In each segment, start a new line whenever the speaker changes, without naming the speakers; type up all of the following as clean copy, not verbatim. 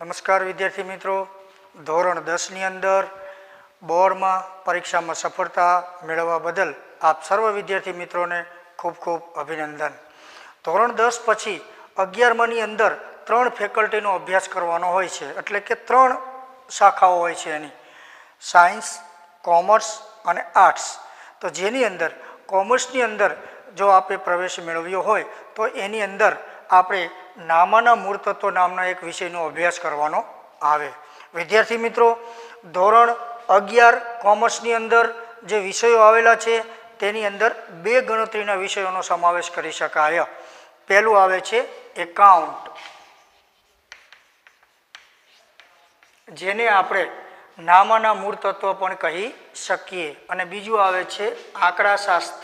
નમસ્કાર વિદ્યાર્થી મિત્રો, ધોરણ 10 ની અંદર બોર્ડમાં પરીક્ષામાં સફળતા મેળવવા બદલ આપ સર્વ વિદ્યાર્થી મિત્રોને ખૂબ ખૂબ અભિનંદન. ધોરણ 10 પછી 11માની અંદર 3 ફેકલ્ટીનો અભ્યાસ કરવાનો હોય છે, એટલે કે 3 શાખાઓ હોય છે એની, સાયન્સ, કોમર્સ અને આર્ટ્સ. તો જેની અંદર કોમર્સની અંદર જો આપે પ્રવેશ મેળવ્યો હોય તો એની અંદર આપણે નામાના મૂળ તત્વો નામના એક વિષયનો અભ્યાસ કરવાનો આવે. વિદ્યાર્થી મિત્રો, ધોરણ 11 કોમર્સની અંદર જે વિષયો આવેલા છે તેની અંદર 2 ગણતરીના વિષયોનો સમાવેશ કરી શકાય. પહેલું આવે છે એકાઉન્ટ, જેને આપણે નામાના મૂળ તત્વ પણ કહી શકીએ, અને બીજું આવે છે આંકડાશાસ્ત્ર.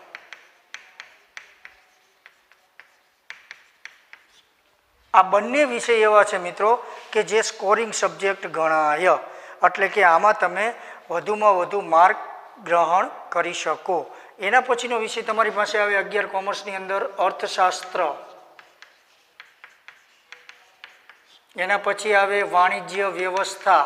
આ બંને વિષય એવા છે મિત્રો કે જે સ્કોરિંગ સબ્જેક્ટ ગણાય, એટલે કે આમાં તમે વધુમાં વધુ માર્ક ગ્રહણ કરી શકો. એના પછીનો વિષય તમારી પાસે આવે 11 કોમર્સની અંદર અર્થશાસ્ત્ર. એના પછી આવે વાણિજ્ય વ્યવસ્થા.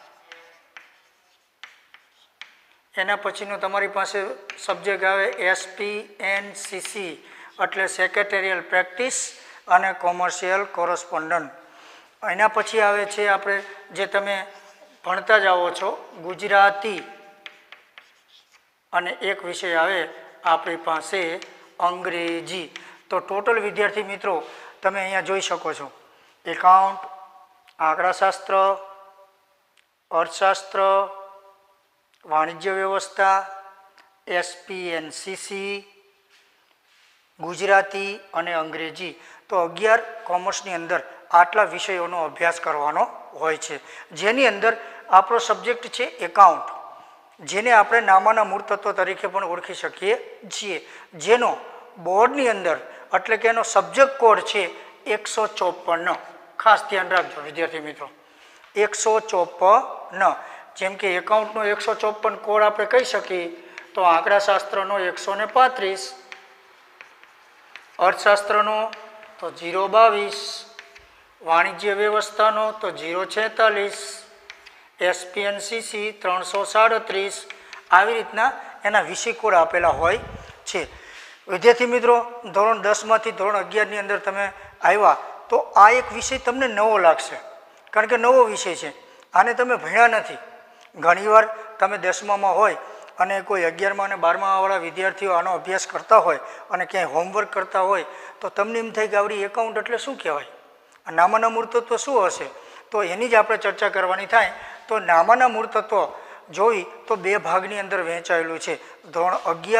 એના પછીનો તમારી પાસે સબ્જેક્ટ આવે SPNCC, એટલે સેક્રેટરીયલ પ્રેક્ટિસ અને કોમર્શિયલ કોરસ્પોન્ડન્ટ. એના પછી આવે છે આપણે જે તમે ભણતા જાઓ છો ગુજરાતી, અને એક વિષય આવે આપણી પાસે અંગ્રેજી. તો ટોટલ વિદ્યાર્થી મિત્રો તમે અહીંયા જોઈ શકો છો એકાઉન્ટ, આંકડાશાસ્ત્ર, અર્થશાસ્ત્ર, વાણિજ્ય વ્યવસ્થા, SPNCC, ગુજરાતી અને અંગ્રેજી. તો 11 કોમર્સની અંદર આટલા વિષયોનો અભ્યાસ કરવાનો હોય છે, જેની અંદર આપણો સબ્જેક્ટ છે એકાઉન્ટ, જેને આપણે નામાના મૂળ તત્વ તરીકે પણ ઓળખી શકીએ છીએ, જેનો બોર્ડની અંદર એટલે કે એનો સબ્જેક્ટ કોડ છે 154. ખાસ ધ્યાન રાખજો વિદ્યાર્થી મિત્રો, 154. જેમ કે એકાઉન્ટનો 154 કોડ આપણે કહી શકીએ, તો આંકડાશાસ્ત્રનો 135, અર્થશાસ્ત્રનો તો 022, વાણિજ્ય વ્યવસ્થાનો તો 046, SPNCC 337. આવી રીતના એના વિષય કોડ આપેલા હોય છે. વિદ્યાર્થી મિત્રો, ધોરણ 10માંથી ધોરણ 11ની અંદર તમે આવ્યા તો આ એક વિષય તમને નવો લાગશે, કારણ કે નવો વિષય છે, આને તમે ભણ્યા નથી. ઘણીવાર તમે 10મામાં હોય અને કોઈ 11મા અને 12માવાળા વિદ્યાર્થીઓ આનો અભ્યાસ કરતા હોય અને ક્યાંય હોમવર્ક કરતા હોય તો તમને એમ થાય કે આવડી એકાઉન્ટ એટલે શું કહેવાય, આ નામાના મૂળ તત્વ શું હશે. તો એની જ આપણે ચર્ચા કરવાની થાય. તો નામાના મૂળ તત્વ જોઈ તો 2 ભાગની અંદર વહેંચાયેલું છે. ધોરણ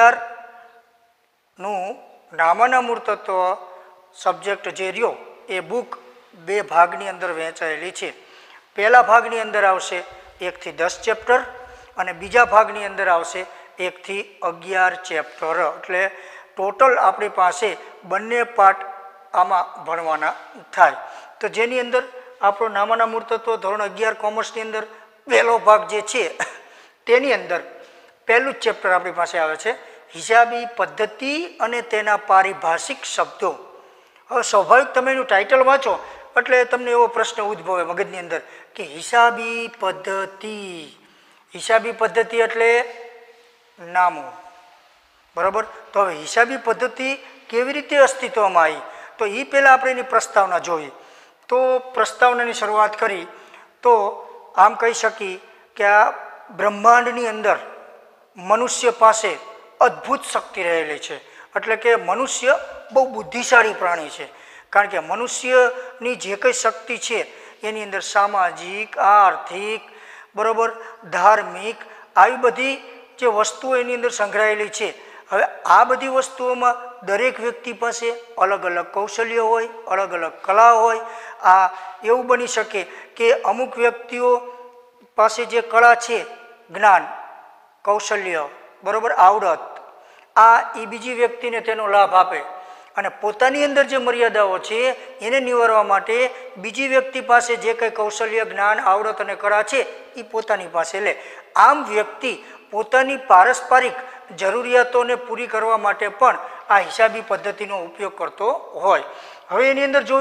11નું નામાના મૂળ તત્વ સબ્જેક્ટ જે રહ્યો એ બુક 2 ભાગની અંદર વહેંચાયેલી છે. પહેલા ભાગની અંદર આવશે 1 થી 10 ચેપ્ટર, અને બીજા ભાગની અંદર આવશે 1 થી 11 ચેપ્ટર. એટલે ટોટલ આપણી પાસે બંને પાર્ટ આમાં ભણવાના થાય. તો જેની અંદર આપણો નામાના મૂળ તત્વ ધોરણ 11 કોમર્સની અંદર પહેલો ભાગ જે છે તેની અંદર પહેલું જ ચેપ્ટર આપણી પાસે આવે છે હિસાબી પદ્ધતિ અને તેના પારિભાષિક શબ્દો. હવે સ્વાભાવિક તમે એનું ટાઇટલ વાંચો એટલે તમને એવો પ્રશ્ન ઉદ્ભવે મગજની અંદર કે હિસાબી પદ્ધતિ. હિસાબી પદ્ધતિ એટલે નામો, બરાબર. તો હવે હિસાબી પદ્ધતિ કેવી રીતે અસ્તિત્વમાં આવી, તો એ પહેલાં આપણે એની પ્રસ્તાવના જોઈ. તો પ્રસ્તાવનાની શરૂઆત કરી તો આમ કહી શકીએ કે આ બ્રહ્માંડની અંદર મનુષ્ય પાસે અદ્ભુત શક્તિ રહેલી છે, એટલે કે મનુષ્ય બહુ બુદ્ધિશાળી પ્રાણી છે, કારણ કે મનુષ્યની જે કંઈ શક્તિ છે એની અંદર સામાજિક, આર્થિક, બરાબર, ધાર્મિક, આવી બધી જે વસ્તુઓ એની અંદર સંગ્રહાયેલી છે. હવે આ બધી વસ્તુઓમાં દરેક વ્યક્તિ પાસે અલગ અલગ કૌશલ્ય હોય, અલગ અલગ કલા હોય. આ એવું બની શકે કે અમુક વ્યક્તિઓ પાસે જે કળા છે, જ્ઞાન, કૌશલ્ય, બરાબર, આવડત, આ એ બીજી વ્યક્તિને તેનો લાભ આપે, અને પોતાની અંદર જે મર્યાદાઓ છે એને નિવારવા માટે બીજી વ્યક્તિ પાસે જે કંઈ કૌશલ્ય, જ્ઞાન, આવડત અને કળા છે એ પોતાની પાસે લે. આમ વ્યક્તિ પોતાની પારસ્પરિક જરૂરિયાતોને પૂરી કરવા માટે પણ આ હિસાબી પદ્ધતિનો ઉપયોગ કરતો હોય. હવે એની અંદર જોઈ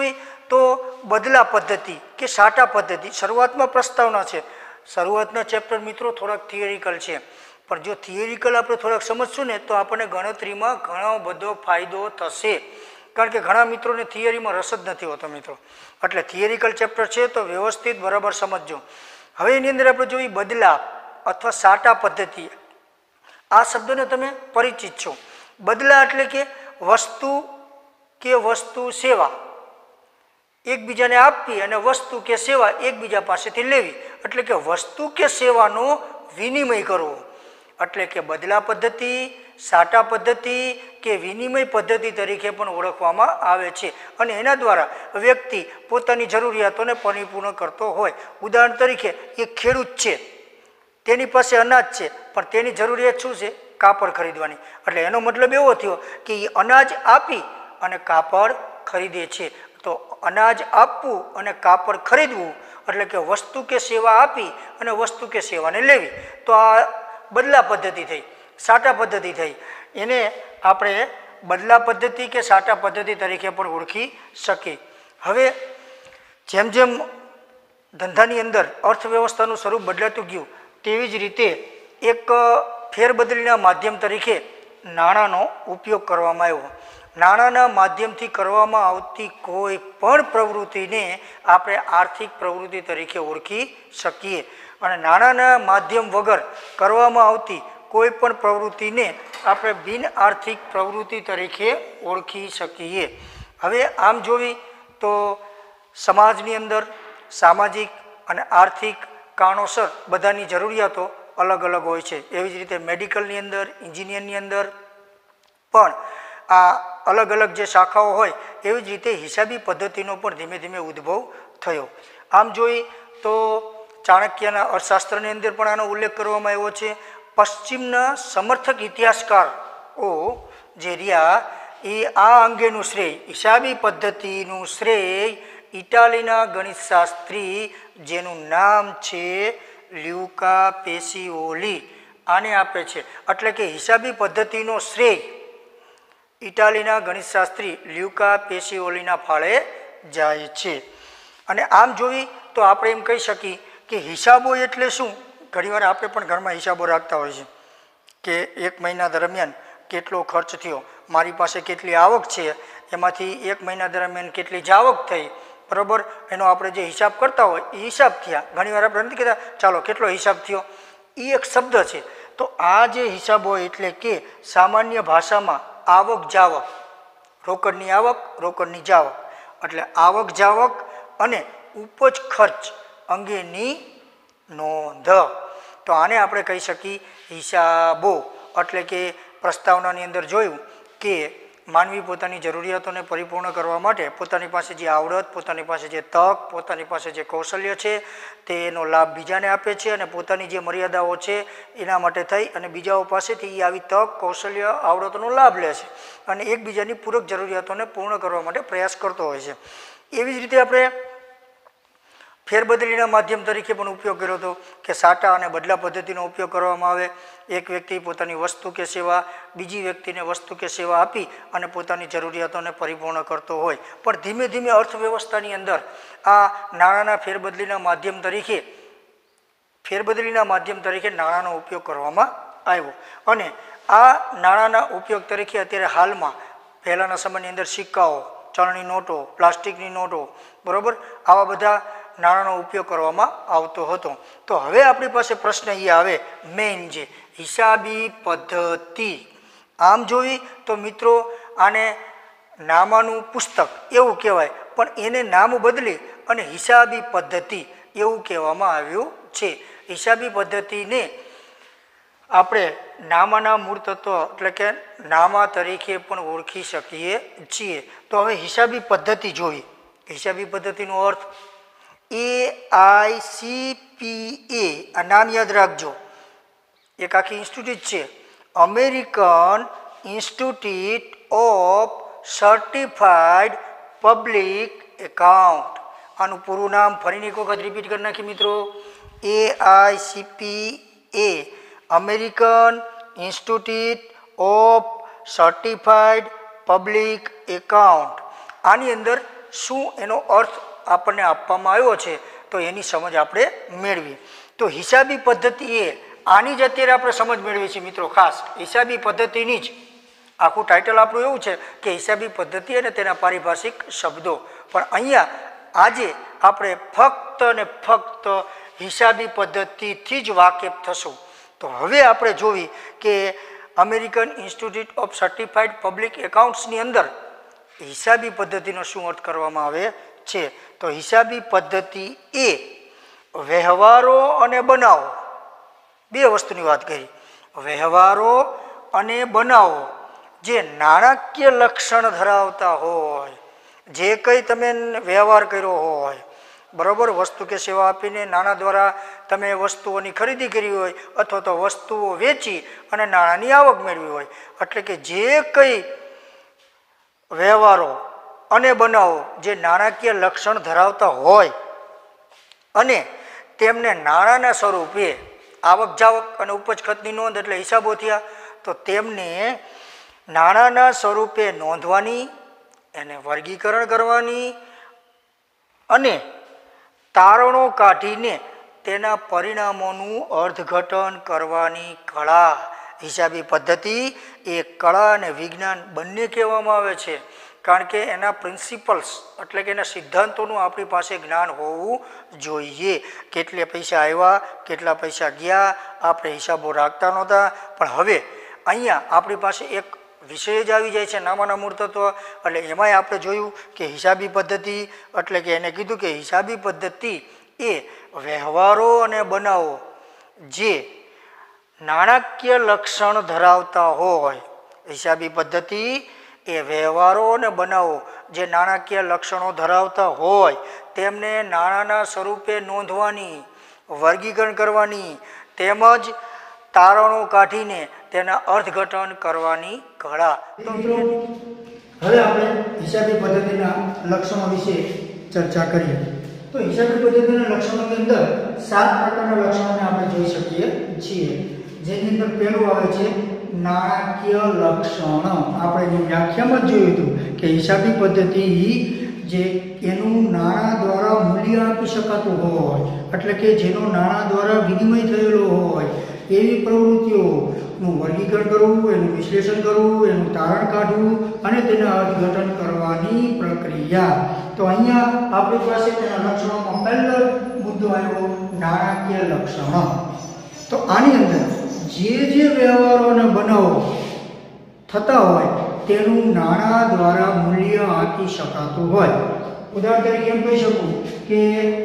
તો બદલા પદ્ધતિ કે સાટા પદ્ધતિ શરૂઆતમાં પ્રસ્તાવના છે. શરૂઆતના ચેપ્ટર મિત્રો થોડાક થિયરિકલ છે, પણ જો થિયરિકલ આપણે થોડાક સમજશું ને તો આપણને ગણતરીમાં ઘણો બધો ફાયદો થશે. કારણ કે ઘણા મિત્રોને થિયરીમાં રસ જ નથી હોતો મિત્રો. એટલે થિયરિકલ ચેપ્ટર છે તો વ્યવસ્થિત બરાબર સમજજો. હવે એની અંદર આપણે જોઈએ બદલા અથવા સાટા પદ્ધતિ. આ શબ્દને તમે પરિચિત છો. બદલા એટલે કે વસ્તુ સેવા એકબીજાને આપવી અને વસ્તુ કે સેવા એકબીજા પાસેથી લેવી, એટલે કે વસ્તુ કે સેવાનો વિનિમય કરવો. એટલે કે બદલા પદ્ધતિ, સાટા પદ્ધતિ કે વિનિમય પદ્ધતિ તરીકે પણ ઓળખવામાં આવે છે. અને એના દ્વારા વ્યક્તિ પોતાની જરૂરિયાતોને પરિપૂર્ણ કરતો હોય. ઉદાહરણ તરીકે એક ખેડૂત છે, તેની પાસે અનાજ છે, પણ તેની જરૂરિયાત શું છે? કાપડ ખરીદવાની. એટલે એનો મતલબ એવો થયો કે એ અનાજ આપી અને કાપડ ખરીદે છે. તો અનાજ આપવું અને કાપડ ખરીદવું એટલે કે વસ્તુ કે સેવા આપી અને વસ્તુ કે સેવાને લેવી. તો આ બદલા પદ્ધતિ થઈ, સાટા પદ્ધતિ થઈ. એને આપણે બદલા પદ્ધતિ કે સાટા પદ્ધતિ તરીકે પણ ઓળખી શકીએ. હવે જેમ જેમ ધંધાની અંદર અર્થવ્યવસ્થાનું સ્વરૂપ બદલાતું ગયું તેવી જ રીતે એક ફેરબદલીના માધ્યમ તરીકે નાણાંનો ઉપયોગ કરવામાં આવ્યો. નાણાંના માધ્યમથી કરવામાં આવતી કોઈ પણ પ્રવૃત્તિને આપણે આર્થિક પ્રવૃત્તિ તરીકે ઓળખી શકીએ. અને નાણાંના માધ્યમ વગર કરવામાં આવતી કોઈ પણ પ્રવૃત્તિને આપણે બિન આર્થિક પ્રવૃત્તિ તરીકે ઓળખી શકીએ. હવે આમ જોવી તો સમાજની અંદર સામાજિક અને આર્થિક કારણોસર બધાની જરૂરિયાતો અલગ અલગ હોય છે. એવી જ રીતે મેડિકલની અંદર, એન્જિનિયરની અંદર પણ આ અલગ અલગ જે શાખાઓ હોય એવી જ રીતે હિસાબી પદ્ધતિનો પણ ધીમે ધીમે ઉદ્ભવ થયો. આમ જોઈ તો ચાણક્યના અર્થશાસ્ત્રની અંદર પણ આનો ઉલ્લેખ કરવામાં આવ્યો છે. પશ્ચિમના સમર્થક ઇતિહાસકારો જે રહ્યા એ આ અંગેનું શ્રેય, હિસાબી પદ્ધતિનું શ્રેય ઇટાલીના ગણિતશાસ્ત્રી જેનું નામ છે લ્યુકા પેસિઓલી આને આપે છે. એટલે કે હિસાબી પદ્ધતિનો શ્રેય ઇટાલીના ગણિતશાસ્ત્રી લ્યુકા પેસિઓલીના ફાળે જાય છે. અને આમ જોવી તો આપણે એમ કહી શકીએ કે હિસાબો એટલે શું? ઘણીવાર આપણે પણ ઘરમાં હિસાબો રાખતા હોય છે કે એક મહિના દરમિયાન કેટલો ખર્ચ થયો, મારી પાસે કેટલી આવક છે, એમાંથી એક મહિના દરમિયાન કેટલી જાવક થઈ, બરાબર? એનો આપણે જે હિસાબ કરતા હોય એ હિસાબ થયા. ઘણીવાર આપણે નથી કહેતા ચાલો કેટલો હિસાબ થયો, એ એક શબ્દ છે. તો આ જે હિસાબો એટલે કે સામાન્ય ભાષામાં આવક જાવક, રોકડની આવક, રોકડની જાવક, એટલે આવક જાવક અને ઉપજ ખર્ચ અંગેની નોંધ. તો આને આપણે કહી શકીએ હિસાબો. એટલે કે પ્રસ્તાવનાની અંદર જોયું કે માનવી પોતાની જરૂરિયાતોને પરિપૂર્ણ કરવા માટે પોતાની પાસે જે આવડત, પોતાની પાસે જે તક, પોતાની પાસે જે કૌશલ્ય છે તેનો લાભ બીજાને આપે છે અને પોતાની જે મર્યાદાઓ છે એના માટે થઈ અને બીજાઓ પાસેથી એ આવી તક, કૌશલ્ય, આવડતનો લાભ લે છે અને એકબીજાની પૂરક જરૂરિયાતોને પૂર્ણ કરવા માટે પ્રયાસ કરતો હોય છે. એવી જ રીતે આપણે ફેરબદલીના માધ્યમ તરીકે પણ ઉપયોગ કર્યો હતો કે સાટા અને બદલા પદ્ધતિનો ઉપયોગ કરવામાં આવે. એક વ્યક્તિ પોતાની વસ્તુ કે સેવા બીજી વ્યક્તિને વસ્તુ કે સેવા આપી અને પોતાની જરૂરિયાતોને પરિપૂર્ણ કરતો હોય. પણ ધીમે ધીમે અર્થવ્યવસ્થાની અંદર આ નાણાંના ફેરબદલીના માધ્યમ તરીકે નાણાંનો ઉપયોગ કરવામાં આવ્યો. અને આ નાણાંના ઉપયોગ તરીકે અત્યારે હાલમાં પહેલાંના સમયની અંદર સિક્કાઓ, ચલણી નોટો, પ્લાસ્ટિકની નોટો, બરાબર, આવા બધા નાણાંનો ઉપયોગ કરવામાં આવતો હતો. તો હવે આપણી પાસે પ્રશ્ન એ આવે મેઇન જે હિસાબી પદ્ધતિ. આમ જોઈ તો મિત્રો આને નામાનું પુસ્તક એવું કહેવાય, પણ એને નામ બદલી અને હિસાબી પદ્ધતિ એવું કહેવામાં આવ્યું છે. હિસાબી પદ્ધતિને આપણે નામાના મૂળ તત્વ એટલે કે નામા તરીકે પણ ઓળખી શકીએ છીએ. તો હવે હિસાબી પદ્ધતિ જોઈ. હિસાબી પદ્ધતિનો અર્થ AICPA, આ નામ યાદ રાખજો, એક આખી ઇન્સ્ટિટ્યૂટ છે, American institute of certified public account. આનું પૂરું નામ ફરીને એક વખત રિપીટ કરી નાખી મિત્રો. AICPA, American institute of certified public account. આની અંદર શું એનો અર્થ આપણને આપવામાં આવ્યો છે તો એની સમજ આપણે મેળવીએ. તો હિસાબી પદ્ધતિ એ આની જ અત્યારે આપણે સમજ મેળવીએ છીએ મિત્રો. ખાસ હિસાબી પદ્ધતિની જ આખું ટાઇટલ આપણું એવું છે કે હિસાબી પદ્ધતિ અને તેના પારિભાષિક શબ્દો. પણ અહીંયા આજે આપણે ફક્ત ને ફક્ત હિસાબી પદ્ધતિથી જ વાકેફ થશું. તો હવે આપણે જોવી કે American institute of certified public એકાઉન્ટ્સની અંદર હિસાબી પદ્ધતિનો શું અર્થ કરવામાં આવે છે. તો હિસાબી પદ્ધતિ એ વ્યવહારો અને બનાવો, બે વસ્તુની વાત કરી. વ્યવહારો અને બનાવો જે નાણાકીય લક્ષણ ધરાવતા હોય, જે કંઈ તમે વ્યવહાર કર્યો હોય, બરાબર, વસ્તુ કે સેવા આપીને નાણાં દ્વારા તમે વસ્તુઓની ખરીદી કરી હોય અથવા તો વસ્તુઓ વેચી અને નાણાંની આવક મેળવી હોય, એટલે કે જે કંઈ વ્યવહારો અને બનાવો જે નાણાકીય લક્ષણ ધરાવતા હોય અને તેમને નાણાંના સ્વરૂપે આવક જાવક અને ઉપજ ખર્ચની નોંધ એટલે હિસાબો થયા, તો તેમને નાણાંના સ્વરૂપે નોંધવાની, એને વર્ગીકરણ કરવાની અને તારણો કાઢીને તેના પરિણામોનું અર્થઘટન કરવાની કળા. હિસાબી પદ્ધતિ એ કળા અને વિજ્ઞાન બંને કહેવામાં આવે છે, કારણ કે એના પ્રિન્સિપલ્સ એટલે કે એના સિદ્ધાંતોનું આપણી પાસે જ્ઞાન હોવું જોઈએ. કેટલા પૈસા આવ્યા, કેટલા પૈસા ગયા, આપણે હિસાબો રાખતા નહોતા, પણ હવે અહીંયા આપણી પાસે એક વિષય જ આવી જાય છે, નામાના મૂળતત્વ. એટલે એમાંય આપણે જોયું કે હિસાબી પદ્ધતિ એટલે કે એને કીધું કે હિસાબી પદ્ધતિ એ વ્યવહારો અને બનાવો જે નાણાકીય લક્ષણ ધરાવતા હોય. હિસાબી પદ્ધતિ એ વ્યવહારો અને બનાવો જે નાણાકીય લક્ષણો ધરાવતા હોય તેમને નાણાંના સ્વરૂપે નોંધવાની, વર્ગીકરણ કરવાની તેમજ તારણો કાઢીને તેના અર્થઘટન કરવાની કળા. તો મિત્રો હવે આપણે હિસાબી પદ્ધતિના લક્ષણો વિશે ચર્ચા કરીએ. તો હિસાબી પદ્ધતિના લક્ષણોની અંદર 7 પ્રકારના લક્ષણોને આપણે જોઈ શકીએ છીએ, જેની અંદર પહેલું આવે છે નાણાકીય લક્ષણ. આપણે જે વ્યાખ્યામાં જ જોયું હતું કે હિસાબી પદ્ધતિ જે એનું નાણાં દ્વારા મૂલ્ય આપી શકાતું હોય, એટલે કે જેનો નાણાં દ્વારા વિનિમય થયેલો હોય એવી પ્રવૃત્તિઓનું વર્ગીકરણ કરવું, એનું વિશ્લેષણ કરવું, એનું તારણ કાઢવું અને તેના અર્થઘટન કરવાની પ્રક્રિયા. તો અહીંયા આપણી પાસે તેના લક્ષણોમાં પહેલો મુદ્દો આવ્યો નાણાકીય લક્ષણ. તો આની અંદર જે વ્યવહારો અને બનાવો થતા હોય તેનું નાણાં દ્વારા મૂલ્ય આપી શકાતું હોય. ઉદાહરણ તરીકે એમ કહી શકું કે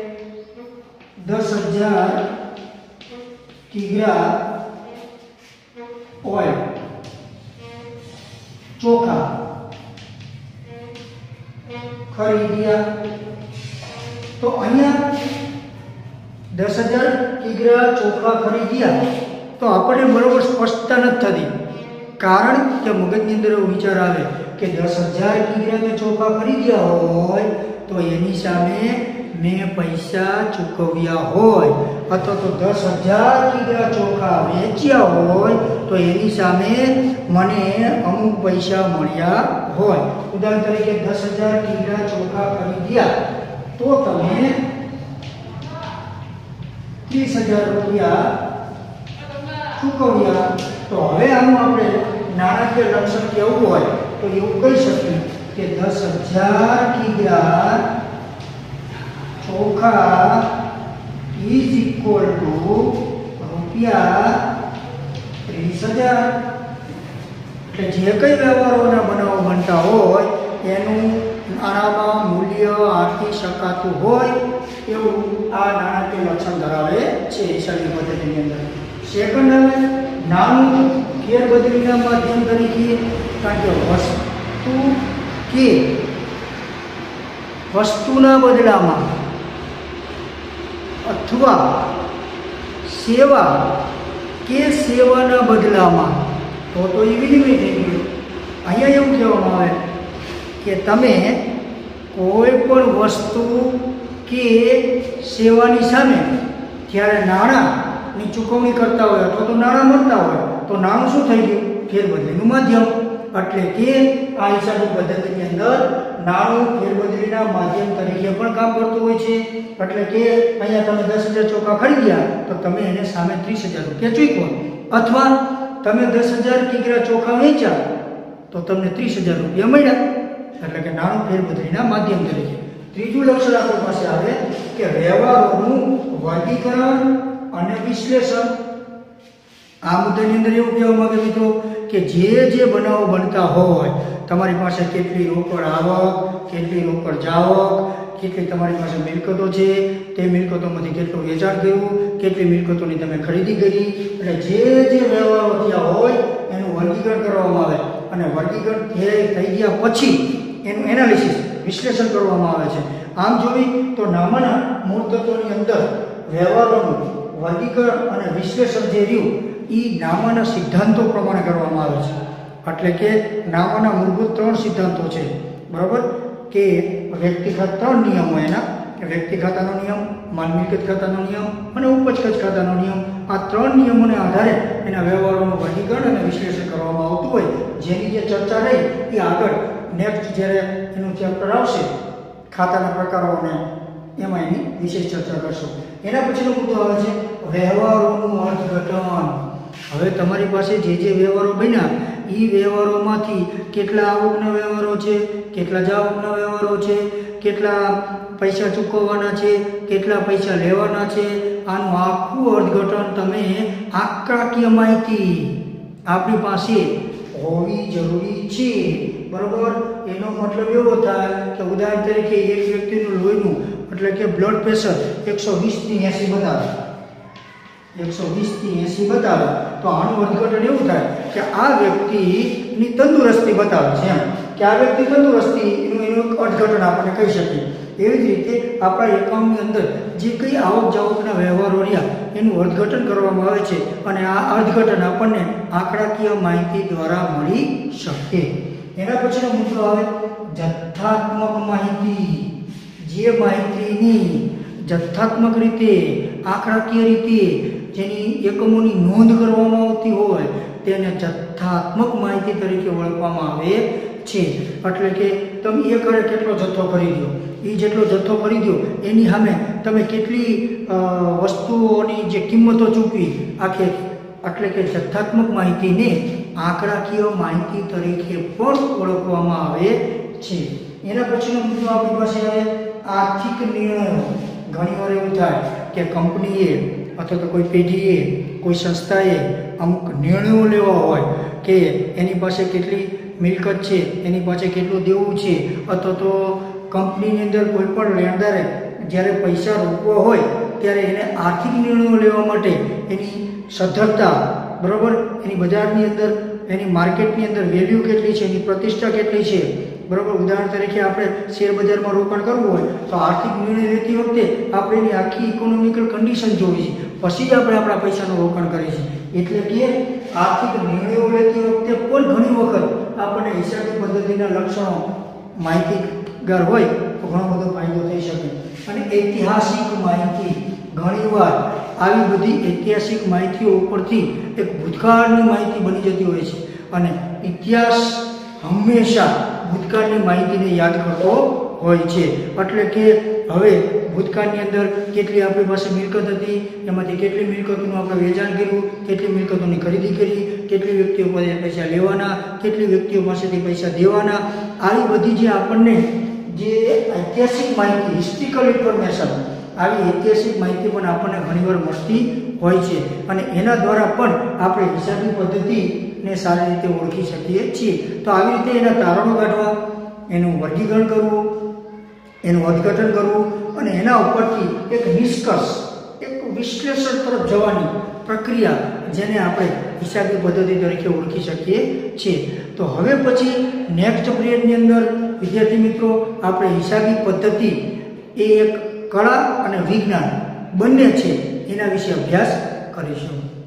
10,000 કિગ્રા ઓઇલ, ચોખા ખરીદ્યા. તો અહીંયા 10,000 કિગ્રા ચોખા ખરીદ્યા તો આપણને બરોબર સ્પષ્ટતા નથી થતી, કારણ કે મગજની અંદર એવો વિચાર આવે કે 10,000 કિગ્રા મેં ચોખા ખરીદ્યા હોય તો એની સામે મેં પૈસા ચૂકવ્યા હોય, અથવા તો 10,000 કિગ્રા ચોખા વેચ્યા હોય તો એની સામે મને અમુક પૈસા મળ્યા હોય. ઉદાહરણ તરીકે 10,000 કિગ્રા ચોખા ખરીદ્યા તો તમે 30,000 રૂપિયા ચૂકવ્યા. તો હવે આનું આપણે નાણાકીય લક્ષણ કેવું હોય તો એવું કહી શકીએ કે 10,000 કિગ્રા ચોખા ઇઝ ઇક્વલ ટુ રૂપિયા 30,000. એટલે જે કંઈ વ્યવહારોના બનાવો બનતા હોય એનું નાણાંમાં મૂલ્ય આપી શકાતું હોય એવું આ નાણાકીય લક્ષણ ધરાવે છે હિસાબી પદ્ધતિની અંદર. સેકન્ડ આવે નાનું ફેરબદલીના માધ્યમ તરીકે, કારણ કે વસ્તુના બદલામાં અથવા સેવા કે સેવાના બદલામાં તો એ વિનિમય થઈ ગયો. અહીંયા એવું કહેવામાં આવે કે તમે કોઈ પણ વસ્તુ કે સેવાની સામે જ્યારે નાણાંની ચૂકવણી કરતા હોય અથવા તો નાણાં મળતા હોય તો નાણું શું થઈ ગયું? ફેરબદલીનું માધ્યમ. એટલે કે આ હિસાબી પદ્ધતિની અંદર નાણું ફેરબદલીના માધ્યમ તરીકે પણ કામ કરતું હોય છે. એટલે કે અહીંયા તમે 10,000 ચોખા ખરીદ્યા તો તમે એને સામે 30,000 રૂપિયા ચૂકવો, અથવા તમે 10,000 કિગ્રા ચોખા વેચ્યા તો તમને 30,000 રૂપિયા મળ્યા. એટલે કે નાણું ફેરબદલીના માધ્યમ તરીકે. ત્રીજું લક્ષણ આપણી પાસે આવે કે વ્યવહારોનું વર્ગીકરણ અને વિશ્લેષણ. આ મુદ્દાની અંદર એવું કહેવા માંગે મિત્રો કે જે બનાવો બનતા હોય, તમારી પાસે કેટલી રોકડ આવક, કેટલી રોકડ જાવક, કેટલી તમારી પાસે મિલકતો છે, તે મિલકતોમાંથી કેટલું વેચાણ કર્યું, કેટલી મિલકતોની તમે ખરીદી કરી, એટલે જે વ્યવહારો થયા હોય એનું વર્ગીકરણ કરવામાં આવે અને વર્ગીકરણ થઈ ગયા પછી એનું એનાલિસિસ વિશ્લેષણ કરવામાં આવે છે. આમ જોઈએ તો નામાના મૂળ તત્વોની અંદર વ્યવહારોનું વર્ગીકરણ અને વિશ્લેષણ જે રહ્યું એ નામાના સિદ્ધાંતો પ્રમાણે કરવામાં આવે છે. એટલે કે નામાના મૂળભૂત 3 સિદ્ધાંતો છે, બરાબર, કે વ્યક્તિગત 3 નિયમો એના, કે વ્યક્તિ ખાતાનો નિયમ, માલ મિલકત ખાતાનો નિયમ અને ઉપજ ખર્ચ ખાતાનો નિયમ. આ 3 નિયમોને આધારે એના વ્યવહારોનું વર્ગીકરણ અને વિશ્લેષણ કરવામાં આવતું હોય. જેની જે ચર્ચા રહી એ આગળ નેક્સ્ટ જ્યારે એનું ચેપ્ટર આવશે ખાતાના પ્રકારો અને એમાં એની વિશેષ ચર્ચા કરશું. એના પછીનો મુદ્દો આવે છે વ્યવહારોનું અર્થઘટન. હવે તમારી પાસે જે વ્યવહારો બન્યા એ વ્યવહારોમાંથી કેટલા આવકના વ્યવહારો છે, કેટલા જાવકના વ્યવહારો છે, કેટલા પૈસા ચૂકવવાના છે, કેટલા પૈસા લેવાના છે, આનું આખું અર્થઘટન તમે આંકડાકીય માહિતી આપણી પાસે હોવી જરૂરી છે, બરોબર. એનો મતલબ એવો થાય કે ઉદાહરણ તરીકે એક વ્યક્તિનું લોહીનું એટલે કે બ્લડ પ્રેશર 120 થી 80 બતાવે, 120 થી 80 બતાવે તો આનું અર્થઘટન એવું થાય કે આ વ્યક્તિની તંદુરસ્તી બતાવે છે, એમ કે આ વ્યક્તિ તંદુરસ્તી એનું અર્થઘટન આપણે કહી શકીએ. એવી જ રીતે આપણા એકાઉન્ટની અંદર જે કંઈ આવક જાવકના વ્યવહારો રહ્યા એનું અર્થઘટન કરવામાં આવે છે અને આ અર્થઘટન આપણને આંકડાકીય માહિતી દ્વારા મળી શકે. એના પછીનો મુદ્દો આવે જથ્થાત્મક માહિતી. જે માહિતીની જથ્થાત્મક રીતે, આંકડાકીય રીતે જેની એકમોની નોંધ કરવામાં આવતી હોય તેને જથ્થાત્મક માહિતી તરીકે ઓળખવામાં આવે છે. એટલે કે તમે એક ઘરે કેટલો જથ્થો ખરીદ્યો, એ જેટલો જથ્થો ખરીદ્યો એની સામે તમે કેટલી વસ્તુઓની જે કિંમતો ચૂકવી આખી, એટલે કે જથ્થાત્મક માહિતીને આંકડાકીય માહિતી તરીકે પણ ઓળખવામાં આવે છે. એના પછીનો મુદ્દો આપણી પાસે આવે આર્થિક નિર્ણયો. ઘણીવાર એવું થાય કે કંપનીએ અથવા તો કોઈ પેઢીએ, કોઈ સંસ્થાએ અમુક નિર્ણયો લેવા હોય કે એની પાસે કેટલી મિલકત છે, એની પાસે કેટલું દેવું છે, અથવા તો કંપનીની અંદર કોઈ પણ લેણદારે જ્યારે પૈસા રોકવા હોય ત્યારે એને આર્થિક નિર્ણયો લેવા માટે એની સદ્ધરતા, બરાબર, એની બજારની અંદર, એની માર્કેટની અંદર વેલ્યુ કેટલી છે, એની પ્રતિષ્ઠા કેટલી છે, બરાબર. ઉદાહરણ તરીકે આપણે શેર બજારમાં રોકાણ કરવું હોય તો આર્થિક નિર્ણય લેતી વખતે આપણે એની આખી ઇકોનોમિકલ કન્ડિશન જોવી છે, પછી જ આપણે આપણા પૈસાનું રોકાણ કરીએ છીએ. એટલે કે આર્થિક નિર્ણયો લેતી વખતે પણ ઘણી વખત આપણને હિસાબી પદ્ધતિના લક્ષણો માહિતીગાર હોય તો ઘણો બધો ફાયદો થઈ શકે. અને ઐતિહાસિક માહિતી, ઘણીવાર આવી બધી ઐતિહાસિક માહિતીઓ ઉપરથી એક ભૂતકાળની માહિતી બની જતી હોય છે અને ઇતિહાસ હંમેશા ભૂતકાળની માહિતીને યાદ કરતો હોય છે. એટલે કે હવે ભૂતકાળની અંદર કેટલી આપણી પાસે મિલકત હતી, એમાંથી કેટલી મિલકતોનું આપણે વેચાણ કર્યું, કેટલી મિલકતોની ખરીદી કરી, કેટલી વ્યક્તિઓ પાસે પૈસા લેવાના, કેટલી વ્યક્તિઓ પાસેથી પૈસા દેવાના, આવી બધી જે આપણને જે ઐતિહાસિક માહિતી, હિસ્ટ્રિકલ ઇન્ફોર્મેશન, આવી ઐતિહાસિક માહિતી પણ આપણને ઘણીવાર મળતી હોય છે અને એના દ્વારા પણ આપણે હિસાબી પદ્ધતિને સારી રીતે ઓળખી શકીએ છીએ. તો આવી રીતે એના તારણો કાઢવા, એનું વર્ગીકરણ કરવું, એનું અર્થઘટન કરવું અને એના ઉપરથી એક નિષ્કર્ષ, એક વિશ્લેષણ તરફ જવાની પ્રક્રિયા જેને આપણે હિસાબી પદ્ધતિ તરીકે ઓળખી શકીએ છીએ. તો હવે પછી નેક્સ્ટ પિરિયડની અંદર વિદ્યાર્થી મિત્રો આપણે હિસાબી પદ્ધતિ એ એક કળા અને વિજ્ઞાન બંને છે એના વિશે અભ્યાસ કરીશું.